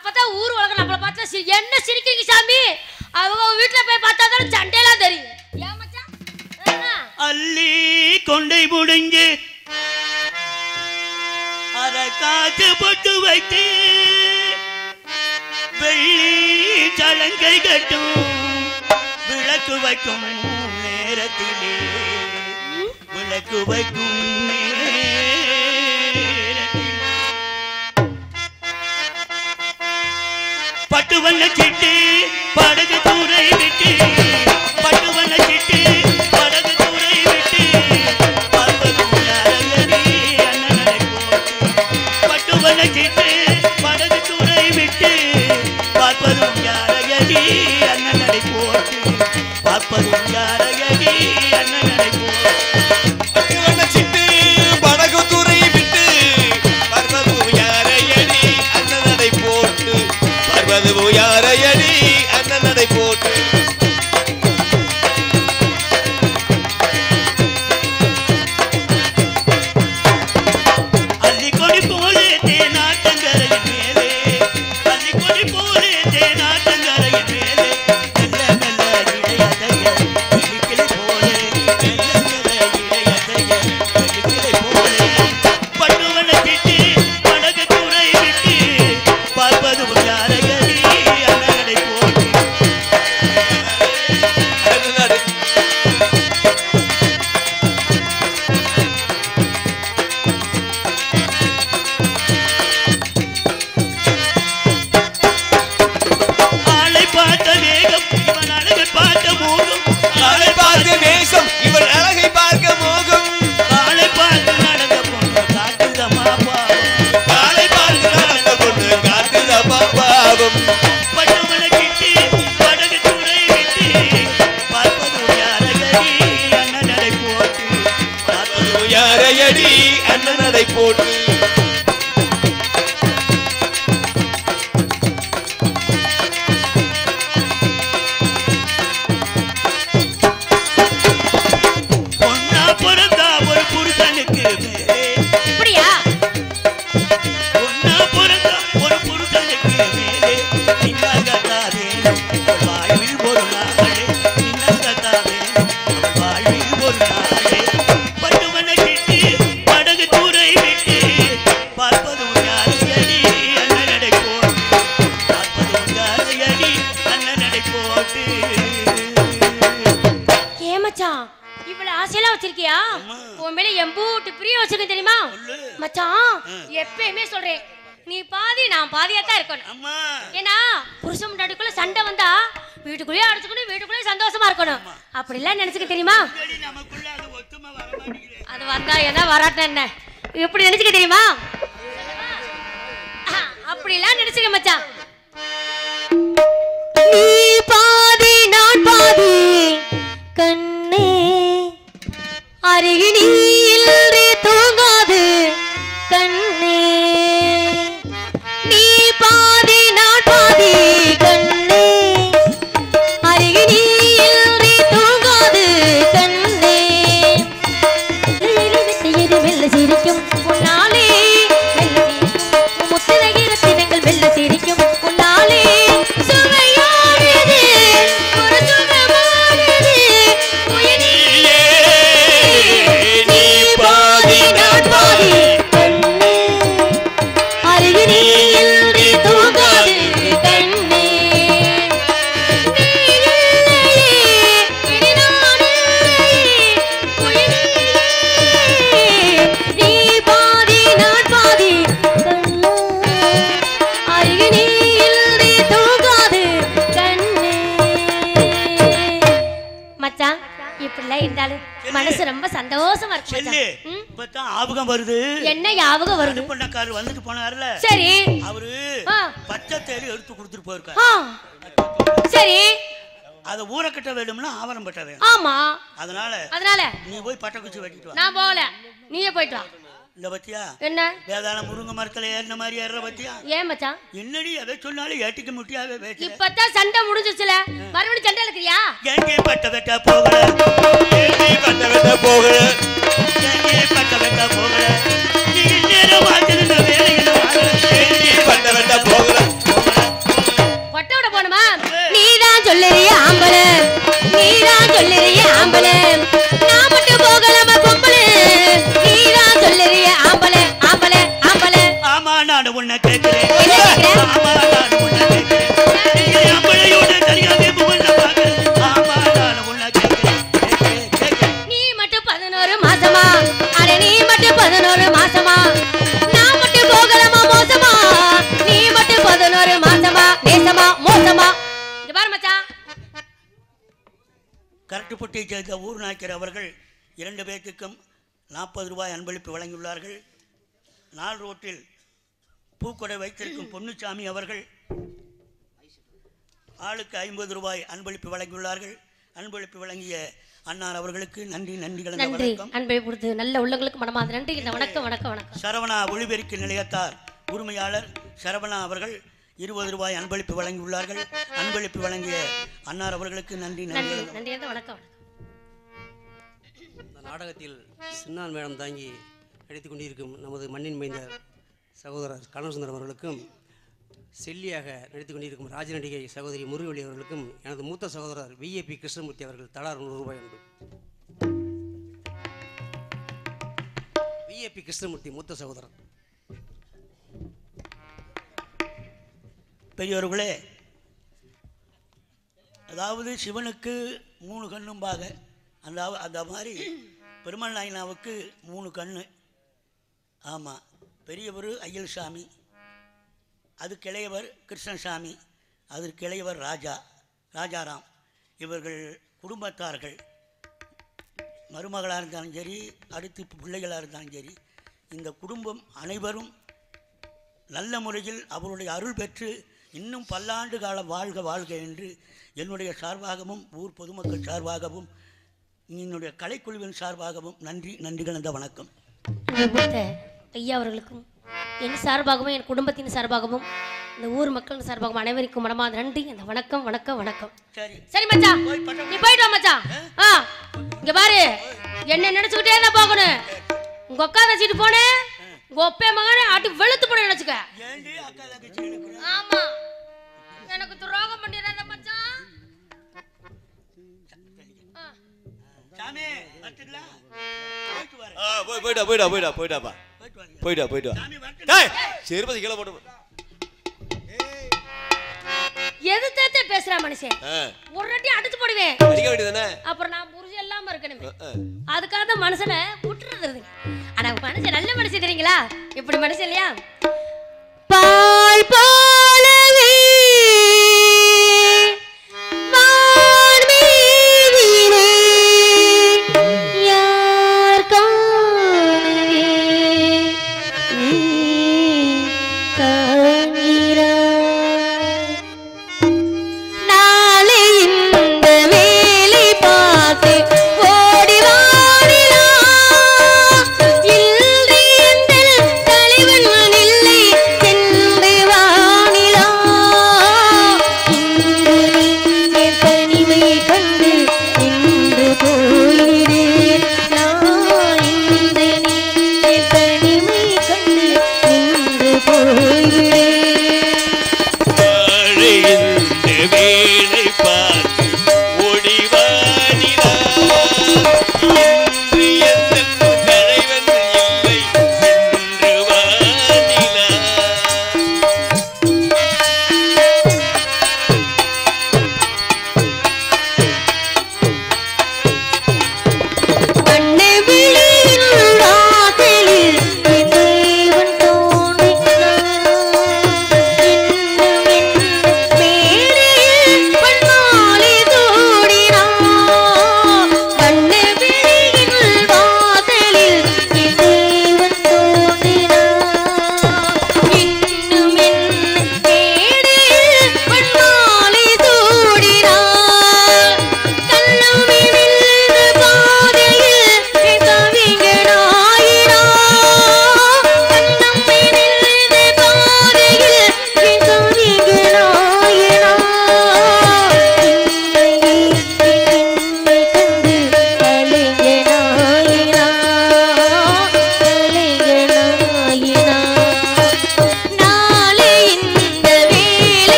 அப்பதான் ஊர் உலகம் நம்மள பார்த்தா என்ன சிரிக்கிறீங்க சாமி? அவங்க வீட்டுல போய் பார்த்தா தான் சண்டையெல்லாம் தெரியும். ஏன் மச்சான்? அள்ளி கொண்டை முடிஞ்சு அரை காற்று போட்டு வைத்து வெள்ளி சலங்கை கட்டும் விளக்கு வைக்கும் நேரத்திலே விளக்கு வைக்கும் பட்டு வண்ண சிட்டு படகு தூரை விட்டு பட்டு வண்ண சிட்டு படகு தூரை விட்டு பார்ப்பதும் யாரையடி அண்ணனை போட்டு பட்டு வண்ண சிட்டு படகு தூரை விட்டு பார்ப்பதும் யாரையடி அண்ணனை போட்டு பார்ப்பதும் யாரையடி அண்ணனை போட்டு பட்டு வண்ண சிட்டு படகு தூரை விட்டு பார்ப்பதும் யாரையடி அண்ணனை போட்டு பார்ப்பதும் யாரையடி அண்ணனை போட்டு அள்ளிக்கொடி போலே தேனாட்டங்கரையின் மேலே அள்ளிக்கொடி போலே தேனாட்டங்கரையின் மேலே மெல்ல மெல்ல இடையதைய கிளிக்கிளை போலே மெல்ல மெல்ல இடையதைய கிளிக்கிளை போலே பட்டுவன சிட்டு படகு துறை விட்டு பார்ப்பது யாரையடி அண்ணனை போட்டு அண்ணனை ஆளை பார்த்த வேகம் இவன் அழகை பார்த்த மோகம் ஆளை பார்க்க நேசம் இவள் அழகை பார்க்க மோகம் ஆளை பார்த்து நடந்த பொண்ணு காட்டுதமா பாவம் ஆளை பார்க்க நடந்த பொண்ணு காட்டுதமா பாவம் பட்டுமலை கிட்டி படகு துறை விட்டு பார்ப்பது யாரையடி அண்ணனை போட்டு பார்ப்பது யாரையடி அண்ணனை போட்டு பொண்ணா பிறந்தா ஒரு புருஷனுக்கு மேலே அப்படியா? பொண்ணா பிறந்தா ஒரு புருஷனுக்கு மேலே நின்னாகத்தா வேணும் அவள் வாழ்வில் ஒரு நாளே நின்னாகத்தா வேணும் அவள் வாழ்வில் ஒரு நாளே பட்டுமலை கிட்டி படகு துறை விட்டு பார்ப்பதும் யாரையடி அண்ணனை போட்டு பார்ப்பதும் யாரையடி அண்ணனை போட்டு ஏ மச்சான், இவ்வளவு ஆசையெல்லாம் வச்சிருக்கியா? உன் மேல எம்பூட்டு பிரியம் வச்சிருக்கேன் தெரியுமா? மச்சான், எப்பயுமே சொல்றேன், நீ பாதி நான் பாதியா தான் இருக்கணும். அம்மா ஏன்னா புருஷன் முன்னாடிக்குள்ள சண்டை வந்தா வீட்டுக்குள்ளேயே அடிச்சுக்கணும், வீட்டுக்குள்ளேயே சந்தோஷமா இருக்கணும். அப்படிலாம் நினைச்சுக்க தெரியுமா? சரி, நமக்குள்ள அது ஒத்துமை வர மாட்டேங்குது. அது வந்தா என்ன வராட்டம் என்ன எப்படி நினைச்சுக்க தெரியுமா? அப்படிலாம் நினைச்சுக்க மச்சான். நீ பாதி நான் பாதி கண்ணே அருகினி இல்லே தூங்காது கண்ணே. நீ பாதி நான் பாதி கண்ணே அருகினி இல்லே தூங்காது கண்ணே. எது மெல்ல சிரிக்கும் உன்னாலே முத்திரைகிற தினங்கள் மெல்ல சிரிக்கும் உன்னாலே சுவையானது ஒரு சுகமானது உயிரிலே. நீ பாதி நான் பாதி கண்ணே அருகினி இல்லே தூங்காது கண்ணே. நீ இல்லையே இனி நான் இல்லையே உயிரிலே. நீ பாதி நான் பாதி கண்ணே அருகினி இல்லே தூங்காது கண்ணே. மச்சான், இப்படிலாம் இருந்தாலும் மனசு ரொம்ப சந்தோஷமா இருக்கு செல்லு மச்சான். ம்? இப்பதான் ஞாபகம் வருது. என்ன ஞாபகம் வருது? அனுப்பண்ணக்காரர் வந்துட்டு போனார்ல, சரி. அவரு ஆ. பச்சை தேடி எடுத்து கொடுத்துட்டு போயிருக்காரு. ஆ. சரி. அதை ஊறக்கட்ட வேணும்னா ஆவரம் பட்ட வேணும். ஆமா. அதனால அதனால நீ போய் பட்டை குச்சி வெட்டிட்டு வா. நான் போகல, நீயே போயிட்டு வா. இந்த பத்தியா என்ன வேதாள முருங்கை மரத்துல ஏறின மாதிரி ஏற பத்தியா? ஏன் மச்சான்? என்னடி எதை சொன்னாலும் ஏட்டிக்கு முட்டியாவே பேச. இப்பதான் சண்டை முடிஞ்சிச்சுல, மறுபடியும் சண்டை இருக்கிறியா? எங்கே பட்ட வெட்ட போகல, எங்கே பட்ட வெட்ட போகல, எங்கே பட்ட வெட்ட போகல, நீ நேரம் வாங்கிருந்த வேலையில எங்கே பட்ட வெட்ட போகல, போகணுமா? நீதான் சொல்லுறிய ஆம்பள, நீதான் சொல்லுறிய ஆம்பள, நான் மட்டும் போகலாமா பொம்பள? நீதான் சொல்லுறிய ஆம்பள ஆம்பள ஆம்பள. ஆமா நான் உன்னை கேட்கிறேன். என்ன கேக்குற? ஆமா நான் உன்னை கேட்கிறேன். நீ அம்பளையோட சரியாவே புகழ பாக்குறேன். ஆமா நான் உன்னை கேட்கிறேன். நீ மட்டும் 11 மாசமா, அட நீ மட்டும் 11 மாசமா, நான் மட்டும் போகலாமா மோசமா? நீ மட்டும் 11 மாசமா, நேசமா மோசமா? இங்க பாரு மச்சான். கரட்டுப்பட்டியை சேர்ந்த ஊர் நாயக்கர் அவர்கள் 2 பேர்த்துக்கும் 40 ரூபாய் அன்பளிப்பு வழங்கியுள்ளார்கள். நாள் ரோட்டில் பூக்கொடை வைத்திருக்கும் பொன்னுச்சாமி அவர்கள் ஆளுக்கு 50 ரூபாய் அன்பளிப்பு வழங்கியுள்ளார்கள். அன்பளிப்பு வழங்கிய அன்னார் அவர்களுக்கு நன்றி நன்றி கலந்த நன்றி. வணக்கம். அன்பை கொடுத்து நல்ல உள்ளங்களுக்கு மனமார்ந்த நன்றி. இந்த வணக்கம் வணக்கம் வணக்கம். சரவணா ஒளிபெருக்கி நிலையத்தார் உரிமையாளர் சரவணா அவர்கள் 20 ரூபாய் அன்பளிப்பு வழங்கியுள்ளார்கள். அன்பளிப்பு வழங்கிய அன்னார் அவர்களுக்கு நன்றி நன்றி நன்றி நன்றி வணக்கம் வணக்கம். இந்த நாடகத்தில் சின்னான் மேடம் தாங்கி நடித்துக் கொண்டிருக்கும் நமது மண்ணின் மைந்தர் சகோதரர் கனகசுந்தரம் அவர்களுக்கும், செல்லியாக நடித்துக் கொண்டிருக்கும் ராஜ நடிகை சகோதரி முருகவழி அவர்களுக்கும், எனது மூத்த சகோதரர் விஏபி கிருஷ்ணமூர்த்தி அவர்கள் தலா 100 ரூபாய் அன்பு. விஏபி கிருஷ்ணமூர்த்தி மூத்த சகோதரர். பெரியவர்களே, அதாவது சிவனுக்கு 3 கண்ணும்பாக, அந்த மாதிரி பெருமாள் நாயனாவுக்கு 3 கண்ணு. ஆமாம், பெரியவர் ஐயல் சாமி, அது கிளையவர் கிருஷ்ணசாமி, அது கிளையவர் ராஜாராம். இவர்கள் குடும்பத்தார்கள், மருமகளாக இருந்தாலும் சரி, அடுத்து பிள்ளைகளாக இருந்தாலும் சரி, இந்த குடும்பம் அனைவரும் நல்ல முறையில் அவருடைய அருள் பெற்று இன்னும் பல்லாண்டு காலம் வாழ்க வாழ்க என்று என்னுடைய சார்பாகவும் ஊர் பொதுமக்கள் சார்பாகவும் என்னுடைய கலைக்குழுவின் சார்பாகவும் நன்றி நன்றி கலந்த வணக்கம். ஐயா அவர்களுக்கும் என் சார்பாகவும் என் குடும்பத்தின் சார்பாகவும் இந்த ஊர் மக்கள் சார்பாகவும் அனைவருக்கும் மனமார்ந்த நன்றி. அந்த வணக்கம் வணக்கம் வணக்கம். சரி சரி மச்சான், நீ போயிட்டு வா மச்சான். இங்க பாரு, என்ன நினைச்சுக்கிட்டே தான் போகணும். உங்க அக்கா தச்சிட்டு போனேன், உங்க ஒப்பே மகனை ஆட்டி வெளுத்து போட நினைச்சுக்க. ஆமா, எனக்கு துரோகம் பண்ணிடுறேன் மச்சான். சாமி வரட்டுங்களா? போயிட்டா சிறுபதி கீழே போட்டு எது தேத்த பேசுறா மனுஷன், ஒரு வாட்டி அடிச்சு போடுவேன். அப்புறம் நான் புரிஞ்சு இல்லாம இருக்கணுமே, அதுக்காக தான் மனுஷனை விட்டுறது. ஆனா மனுஷன் நல்ல மனுஷன் தெரியுங்களா? இப்படி மனுஷன் இல்லையா? பால் போலவே வாணி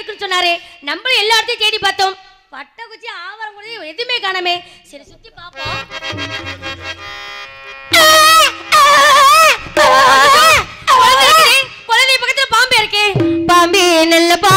இருக்குன்னு சொன்னாரு. நம்ம எல்லா இடத்தையும் தேடி பார்த்தோம். பட்டக்குச்சி ஆவரம் கூட எதுவுமே காணமே. சரி சுத்தி பாப்போம். குழந்தை பக்கத்துல பாம்பே இருக்கு. பாம்பே நல்ல